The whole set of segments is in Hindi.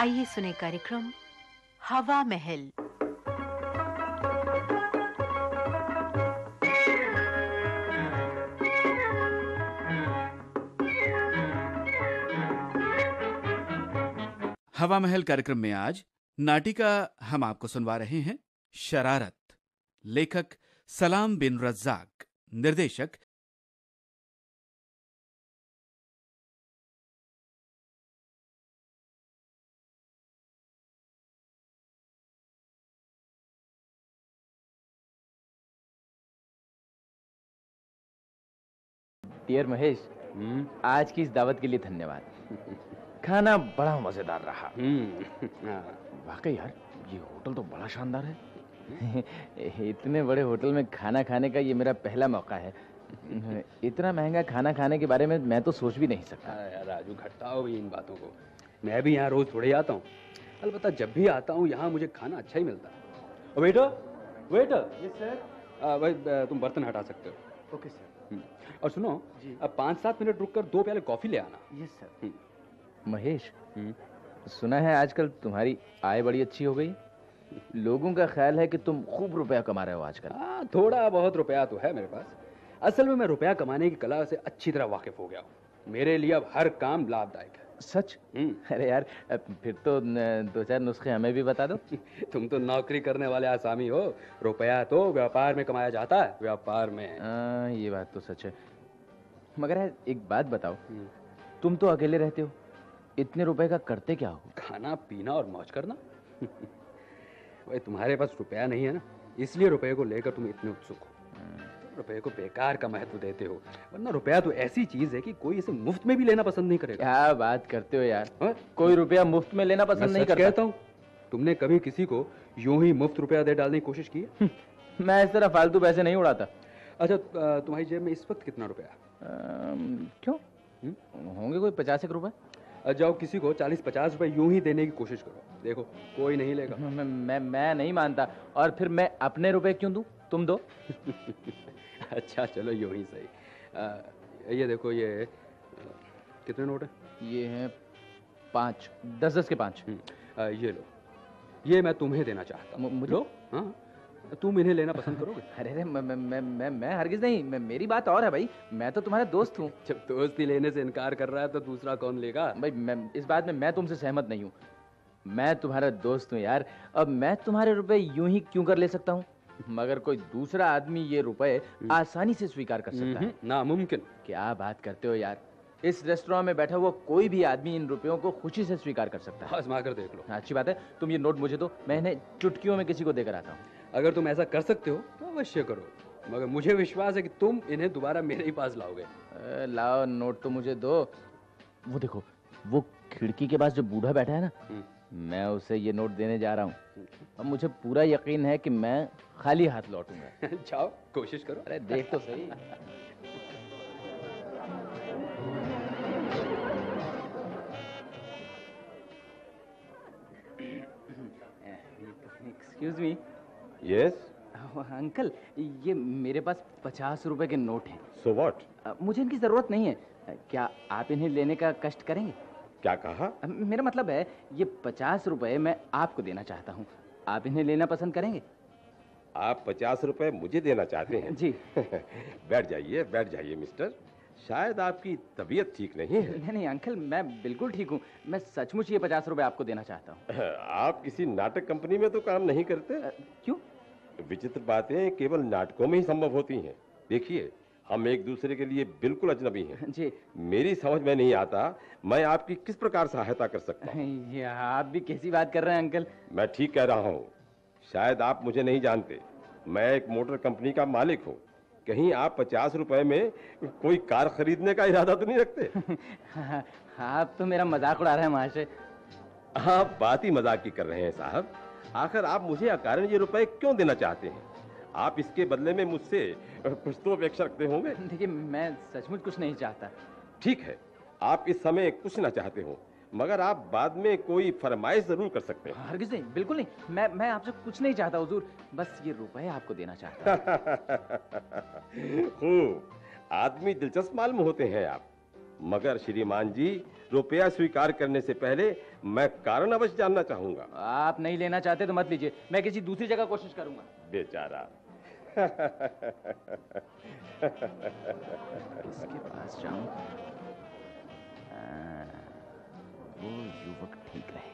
आइए सुने कार्यक्रम हवा महल। हवा महल कार्यक्रम में आज नाटिका हम आपको सुनवा रहे हैं शरारत। लेखक सलाम बिन रज्जाक, निर्देशक डियर महेश, आज की इस दावत के लिए धन्यवाद। खाना बड़ा मजेदार रहा। वाकई यार, ये होटल तो बड़ा शानदार है। इतने बड़े होटल में खाना खाने का ये मेरा पहला मौका है। इतना महंगा खाना खाने के बारे में मैं तो सोच भी नहीं सकता। यार राजू, घटाओ भी इन बातों को। मैं भी यहाँ रोज थोड़े आता हूँ, अलबत्ता जब भी आता हूँ यहाँ मुझे खाना अच्छा ही मिलता है। Waiter, waiter. Yes sir. भाई तुम बर्तन हटा सकते हो। Okay sir. और सुनो, अब 5-7 मिनट रुककर 2 प्याले कॉफी ले आना। Yes sir. महेश, सुना है आजकल तुम्हारी आय बड़ी अच्छी हो गई। लोगों का ख्याल है कि तुम खूब रुपया कमा रहे हो आजकल। हाँ, थोड़ा बहुत रुपया तो है मेरे पास। असल में मैं रुपया कमाने की कला से अच्छी तरह वाकिफ हो गया हूँ। मेरे लिए अब हर काम लाभदायक है। सच? अरे यार, फिर तो 2-4 नुस्खे हमें भी बता दो। तुम तो नौकरी करने वाले आसामी हो। रुपया तो व्यापार में कमाया जाता है, व्यापार में। ये बात तो सच है। मगर यार एक बात बताओ, तुम तो अकेले रहते हो, इतने रुपए का करते क्या हो? खाना पीना और मौज करना। भाई तुम्हारे पास रुपया नहीं है ना, इसलिए रुपये को लेकर तुम इतने उत्सुक हो। रुपये को बेकार का महत्व देते हो, वरना रुपया तो ऐसी चीज है कि कोई इसे मुफ्त में भी लेना पसंद नहीं करेगा। क्या बात करते हो यार? कोई रुपया मुफ्त में लेना पसंद नहीं करता। कहता हूँ, तुमने कभी किसी को यूं ही मुफ्त रुपया दे डालने की कोशिश की है? मैं इस तरह फालतू पैसे नहीं उड़ाता। अच्छा, तुम्हारी जेब में इस वक्त कितना रुपया? क्यों? होंगे कोई 50 रुपए। जाओ किसी को 40-50 रुपए यूं ही देने की कोशिश करो, देखो कोई नहीं लेगा। मैं नहीं मानता। और फिर मैं अपने रुपए क्यों दूं? तुम दो। अच्छा चलो यूं ही सही। ये देखो, ये कितने नोट है? ये हैं 5, 10-10 के 5। ये लो, ये मैं तुम्हें देना चाहता हूँ। मुझे? हाँ, तुम इन्हें लेना पसंद करोगे? अरे मैं हरगिज नहीं। मेरी बात और है भाई, मैं तो तुम्हारा दोस्त हूँ। जब दोस्ती लेने से इनकार कर रहा है तो दूसरा कौन लेगा? भाई इस बात में मैं तुमसे सहमत नहीं हूँ। मैं तुम्हारा दोस्त हूँ यार। अब मैं तुम्हारे रुपए यूं ही क्यों कर ले सकता हूँ, मगर कोई दूसरा आदमी ये रुपए आसानी से स्वीकार कर सकता है। नामुमकिन। क्या बात करते हो यार? इस रेस्टोरेंट में बैठा हुआ कोई भी आदमी इन रुपयों को खुशी से स्वीकार कर सकता है। आजमा कर देख लो। अच्छी बात है, तुम ये नोट मुझे दो, मैं इन्हें चुटकियों में किसी को देकर आता हूँ। अगर तुम ऐसा कर सकते हो तो अवश्य करो, मगर मुझे विश्वास है कि तुम इन्हें दोबारा मेरे ही पास लाओगे। लाओ, नोट तो मुझे दो। वो देखो, वो खिड़की के पास जो बूढ़ा बैठा है ना, मैं उसे ये नोट देने जा रहा हूँ। अब मुझे पूरा यकीन है कि मैं खाली हाथ लौटूंगा। जाओ, कोशिश करो। अरे देख तो सही। Excuse me. यस अंकल, ये मेरे पास 50 रुपए के नोट हैं। So what? मुझे इनकी जरूरत नहीं है। क्या आप इन्हें लेने का कष्ट करेंगे? क्या कहा? मेरा मतलब है, ये 50 रुपए मैं आपको देना चाहता हूँ, आप इन्हें लेना पसंद करेंगे? आप 50 रुपए मुझे देना चाहते हैं? जी। बैठ जाइए मिस्टर। शायद आपकी तबीयत ठीक नहीं है। नहीं अंकल, मैं बिल्कुल ठीक हूँ। मैं सचमुच ये 50 रुपए आपको देना चाहता हूँ। आप किसी नाटक कंपनी में तो काम नहीं करते? क्यों? विचित्र बातें केवल नाटकों में ही संभव होती हैं। देखिए, हम एक दूसरे के लिए बिल्कुल अजनबी हैं। जी। मेरी समझ में नहीं आता मैं आपकी किस प्रकार सहायता कर सकता हूँ। ये आप भी कैसी बात कर रहे हैं अंकल? मैं ठीक कह रहा हूँ। शायद आप मुझे नहीं जानते, मैं एक मोटर कंपनी का मालिक हूँ। कहीं आप 50 रुपए में कोई कार खरीदने का इरादा तो नहीं रखते? आप तो मेरा मजाक उड़ा रहे हैं महाशय। आप बात ही मजाक की कर रहे हैं साहब। आखिर आप मुझे अकारण ये रुपए क्यों देना चाहते हैं? आप इसके बदले में मुझसे कुछ तो अपेक्षा रखते होंगे। देखिए, मैं सचमुच कुछ नहीं चाहता। ठीक है, आप इस समय कुछ ना चाहते हो, मगर आप बाद में कोई फरमाइश जरूर कर सकते हैं। हरगिज़ नहीं, बिल्कुल नहीं। मैं आपसे कुछ नहीं चाहता हुजूर, बस ये रुपए आपको देना चाहता हूं। खूब, आदमी दिलचस्प मालूम होते हैं आप। मगर श्रीमान जी, रुपया स्वीकार करने से पहले मैं कारण अवश्य जानना चाहूंगा। आप नहीं लेना चाहते तो मत लीजिए, मैं किसी दूसरी जगह कोशिश करूंगा। बेचारा। किसके पास जाऊं? वो युवक ठीक रहेगा।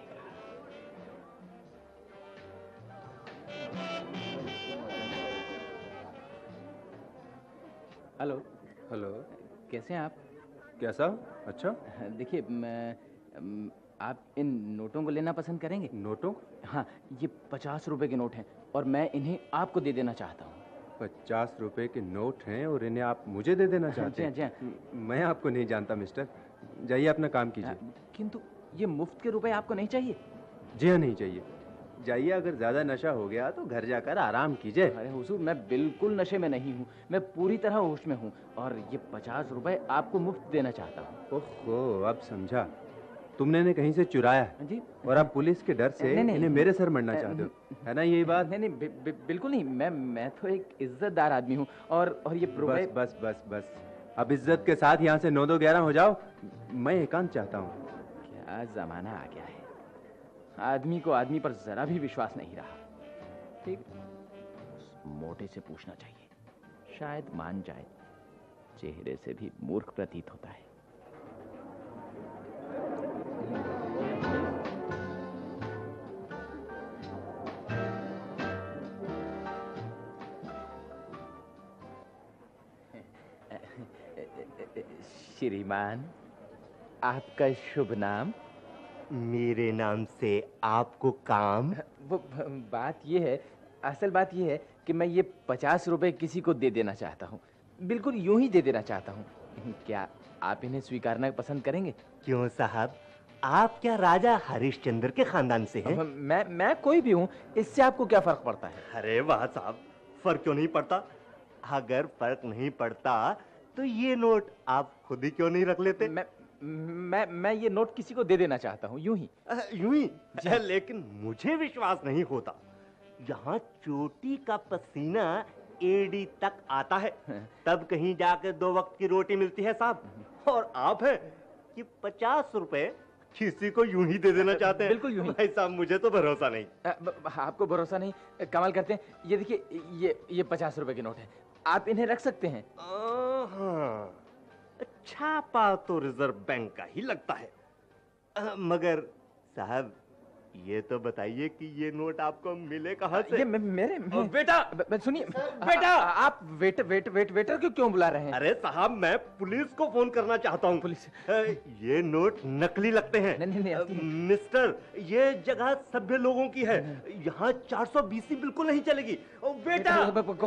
हेलो। हेलो। कैसे हैं आप? कैसा? अच्छा। देखिए, आप इन नोटों को लेना पसंद करेंगे? नोटों? हाँ, ये 50 रुपए के नोट हैं और मैं इन्हें आपको दे देना चाहता हूँ। 50 रुपए के नोट हैं और इन्हें आप मुझे दे देना चाहते हैं? जी हाँ। मैं आपको नहीं जानता मिस्टर, जाइए अपना काम कीजिए। किंतु ये मुफ्त के रुपए आपको नहीं चाहिए? जी हाँ, नहीं चाहिए। जाइए, अगर ज्यादा नशा हो गया तो घर जाकर आराम कीजिए। अरे हुजूर, मैं बिल्कुल नशे में नहीं हूँ, मैं पूरी तरह होश में हूँ और ये 50 रुपए आपको मुफ्त देना चाहता हूँ। ओहो, अब समझा। तुमने इन्हें कहीं से चुराया है जी। और आप पुलिस के डर से इन्हें मेरे सर मरना चाहते हो, है ना यही बात? नहीं नहीं, बिल्कुल नहीं। मैं तो एक इज्जतदार आदमी हूँ और ये रुपए। बस बस बस बस, अब इज्जत के साथ यहाँ से 9-2-11 हो जाओ। मैं एकांत चाहता हूँ। क्या जमाना आ गया है, आदमी को आदमी पर जरा भी विश्वास नहीं रहा। ठीक, मोटे से पूछना चाहिए, शायद मान जाए। चेहरे से भी मूर्ख प्रतीत होता है। श्रीमान, आपका शुभ नाम? मेरे नाम से आपको काम? वो बात ये है, असल बात ये है कि मैं ये 50 रुपए किसी को दे देना चाहता हूँ, बिल्कुल यूं ही दे देना चाहता हूँ। क्या आप इन्हें स्वीकारना पसंद करेंगे? क्यों साहब, आप क्या राजा हरिश्चंद्र के खानदान से हैं? मैं कोई भी हूँ, इससे आपको क्या फर्क पड़ता है? अरे वाह साहब, फर्क क्यों नहीं पड़ता? अगर फर्क नहीं पड़ता तो ये नोट आप खुद ही क्यों नहीं रख लेते? मैं ये नोट किसी को दे देना चाहता हूँ, यूं ही। यूं ही? लेकिन मुझे विश्वास नहीं होता। यहाँ चोटी का पसीना एड़ी तक आता है, तब कहीं जाकर 2 वक्त की रोटी मिलती है साहब। और आप हैं कि 50 रुपए किसी को यूं ही दे देना चाहते हैं? बिल्कुल यूं ही। भाई साहब, मुझे तो भरोसा नहीं। आपको भरोसा नहीं? कमाल करते हैं। ये देखिए, ये 50 रुपए के नोट है, आप इन्हें रख सकते हैं। हाँ, छापा तो रिजर्व बैंक का ही लगता है। मगर साहब, ये तो बताइए कि ये नोट आपको मिले कहाँ से? ये मेरे बेटा, सुनिए बेटा, आप वेटर क्यों बुला रहे हैं? अरे साहब, मैं पुलिस को फोन करना चाहता हूँ। पुलिस? ये नोट नकली लगते हैं। नहीं, मिस्टर, ये जगह सभ्य लोगों की है, यहाँ 420 बिल्कुल नहीं चलेगी। बेटा,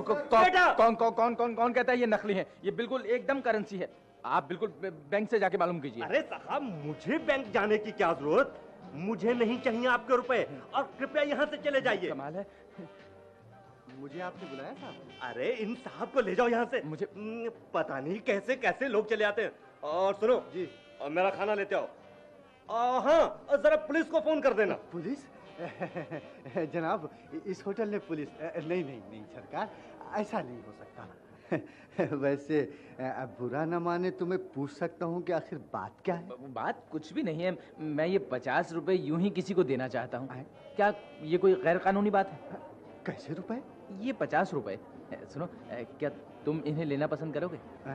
कौन कहता है ये नकली है? ये बिल्कुल एकदम करेंसी है। आप बिल्कुल बैंक से जाके मालूम कीजिए। अरे साहब, मुझे बैंक जाने की क्या जरूरत? मुझे नहीं चाहिए आपके रुपए, और कृपया यहाँ से चले जाइए। कमाल है, मुझे आपने बुलाया साहब? अरे इन साहब को ले जाओ यहाँ से। मुझे पता नहीं कैसे कैसे लोग चले आते हैं। और सुनो जी, और मेरा खाना लेते आओ। हाँ, जरा पुलिस को फोन कर देना। पुलिस? जनाब, इस होटल में पुलिस नहीं सरकार, ऐसा नहीं हो सकता। वैसे बुरा न माने तो मैं पूछ सकता हूँ कि आखिर बात क्या है? बात कुछ भी नहीं है, मैं ये 50 रुपए यूं ही किसी को देना चाहता हूँ। क्या ये कोई गैर कानूनी बात है? कैसे रुपए? ये 50 रुपए। सुनो, क्या तुम इन्हें लेना पसंद करोगे?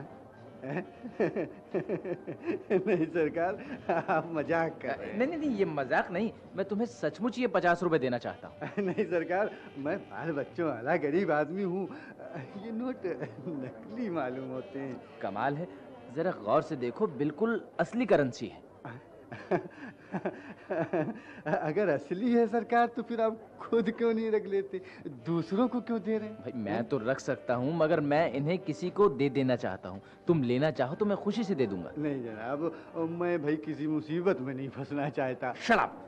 नहीं सरकार, आप मजाक कर रहे हैं। नहीं, ये मजाक नहीं, मैं तुम्हें सचमुच ये 50 रुपए देना चाहता हूँ। नहीं सरकार, मैं बाल बच्चों वाला गरीब आदमी हूँ, ये नोट नकली मालूम होते हैं। कमाल है, जरा गौर से देखो, बिल्कुल असली करेंसी है। अगर असली है सरकार, तो फिर आप खुद क्यों नहीं रख लेते? दूसरों को क्यों दे रहे हैं? भाई, मैं तो रख सकता हूँ, मगर मैं इन्हें किसी को दे देना चाहता हूँ। तुम लेना चाहो तो मैं खुशी से दे दूंगा। नहीं जनाब, मैं भाई किसी मुसीबत में नहीं फंसना चाहता। Shut up!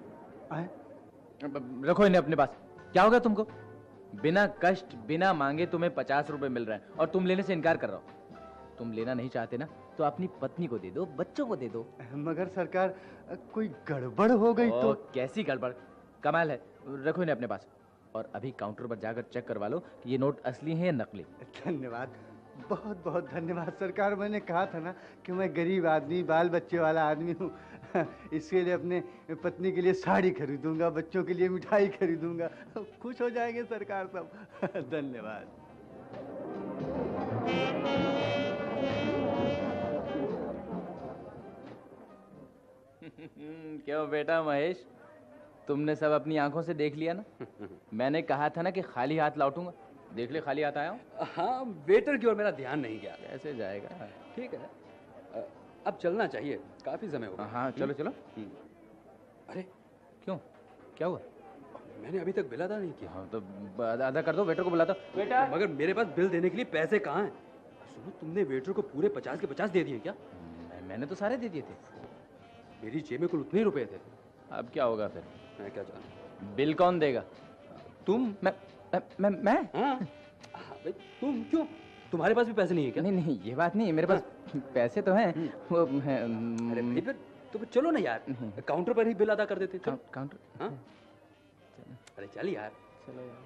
रखो इन्हें अपने पास। क्या होगा तुमको? बिना कष्ट, बिना मांगे तुम्हें 50 रुपए मिल रहे हैं और तुम लेने से इनकार कर रहे हो। तुम लेना नहीं चाहते ना, तो अपनी पत्नी को दे दो, बच्चों को दे दो। मगर सरकार, कोई गड़बड़ हो गई तो? कैसी गड़बड़? कमाल है, रखो इन्हें अपने पास और अभी काउंटर पर जाकर चेक करवा लो कि ये नोट असली है या नकली। धन्यवाद। बहुत बहुत धन्यवाद सरकार। मैंने कहा था ना कि मैं गरीब आदमी, बाल बच्चे वाला आदमी हूँ। इसके लिए अपने पत्नी के लिए साड़ी खरीदूंगा, बच्चों के लिए मिठाई खरीदूंगा। खुश हो जाएंगे सरकार सब। धन्यवाद। क्यों बेटा महेश, तुमने सब अपनी आंखों से देख लिया ना? मैंने कहा था ना कि खाली हाथ लौटूंगा। देख ले, खाली हाथ आया हूँ। हाँ, वेटर की ओर मेरा ध्यान नहीं गया। कैसे जाएगा? ठीक है, अब चलना चाहिए, काफी समय हो गया। हाँ चलो चलो। अरे क्यों, क्या हुआ? मैंने अभी तक बिल अदा नहीं किया। हाँ तो अदा कर दो, वेटर को बुलाता। वेटर! मगर मेरे पास बिल देने के लिए पैसे कहाँ हैं? सुनो, तुमने वेटर को पूरे 50 के 50 दे दिए क्या? मैंने तो सारे दे दिए थे। मेरी जेब में कुल उतने ही रुपए थे। अब क्या होगा फिर? मैं क्या जानूं? बिल कौन देगा? तुम। मैं? हाँ भाई, तुम क्यों? तुम्हारे पास भी पैसे नहीं है क्या? नहीं नहीं, ये बात नहीं है, मेरे पास पैसे तो हैं। वो अरे भाई, फिर तो चलो ना यार, काउंटर पर ही बिल अदा कर देते। चल। काउंटर? हाँ, अरे चल यार। चलो यार।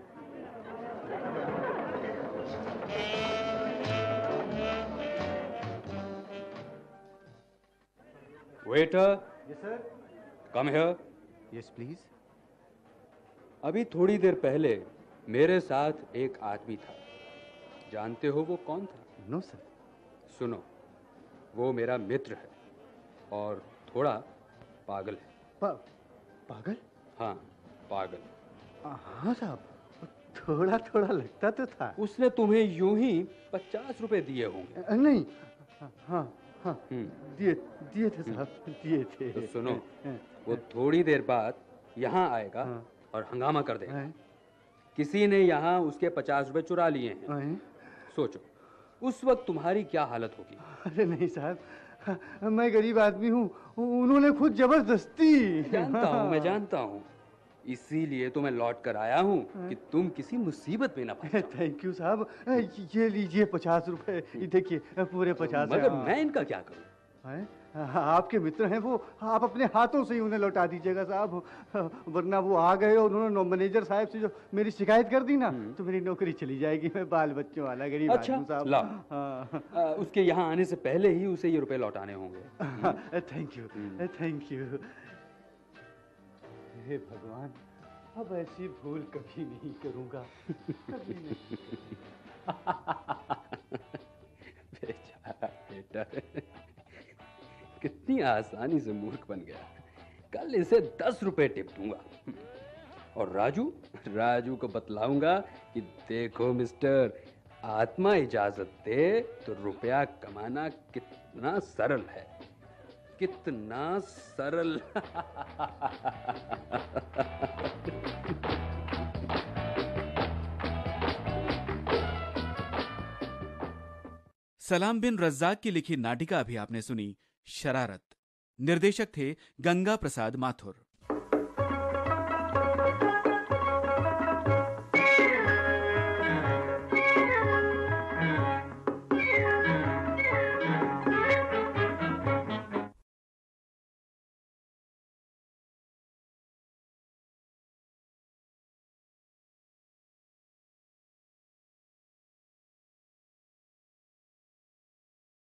Waiter, yes sir. Come here. Yes please. अभी थोड़ी देर पहले मेरे साथ एक आदमी था, जानते हो वो कौन था? No sir. सुनो, वो मेरा मित्र है और थोड़ा पागल है। पागल? हाँ, पागल। हाँ साहब, थोड़ा थोड़ा लगता तो था। उसने तुम्हें यूं ही 50 रुपए दिए होंगे। नहीं, हाँ हाँ दिए दिए थे साहब, दिए थे। तो सुनो, वो थोड़ी देर बाद यहाँ आएगा और हंगामा कर देगा। किसी ने यहाँ उसके 50 रुपए चुरा लिए हैं। सोचो, उस वक्त तुम्हारी क्या हालत होगी? अरे नहीं साहब, मैं गरीब आदमी हूँ, उन्होंने खुद जबरदस्ती। मैं जानता हूँ, इसीलिए तो मैं लौट कर आया हूँ कि तुम किसी मुसीबत में ना फंसो। थैंक यू साहब, ये लीजिए 50 रुपए, पूरे 50। मगर मैं इनका क्या करूँ? आपके मित्र हैं वो, आप अपने हाथों से ही उन्हें लौटा दीजिएगा साहब, वरना वो आ गए और उन्होंने मैनेजर साहब से जो मेरी शिकायत कर दी ना, तो मेरी नौकरी चली जाएगी। मैं बाल बच्चों वाला गरीब आदमी साहब। लाओ, उसके यहाँ आने से पहले ही उसे ये रुपए लौटाने होंगे। Thank you, thank you. हे भगवान, अब ऐसी भूल कभी नहीं करूंगा, कभी नहीं। बेचारा बेटा, कितनी आसानी से मूर्ख बन गया। कल इसे 10 रुपए टिप दूंगा और राजू को बतलाऊंगा कि देखो मिस्टर, आत्मा इजाजत दे तो रुपया कमाना कितना सरल है, कितना सरल। सलाम बिन रज्जाक की लिखी नाटिका अभी आपने सुनी, शरारत। निर्देशक थे गंगा प्रसाद माथुर।